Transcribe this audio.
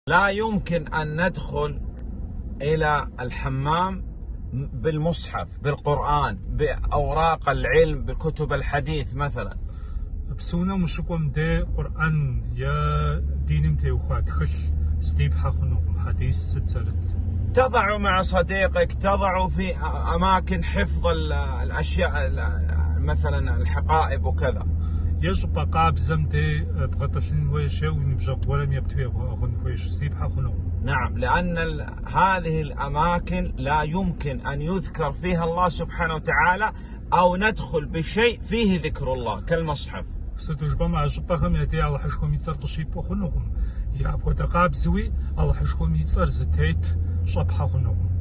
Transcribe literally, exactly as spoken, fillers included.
لا يمكن أن ندخل إلى الحمام بالمصحف، بالقرآن، بأوراق العلم، بكتب الحديث مثلا. بسونا مشكوم دي قرآن يا دينم تيوخات خش ستيب حقنهم حديث ستسلت. تضع مع صديقك، تضع في أماكن حفظ الأشياء مثلا الحقائب وكذا. يجب قاب زمتي بغطشين ويش ونبجق ولم يبتوي أغن ويش ستيب حقنهم. نعم، لأن هذه الأماكن لا يمكن أن يذكر فيها الله سبحانه وتعالى أو ندخل بشيء فيه ذكر الله كالمصحف. ستجب مع جبهم يدي الله حشكم يتصر تشيب وخنهم يا أبو تقاب زوي الله حشكم يتصر زتيت شبح خنهم.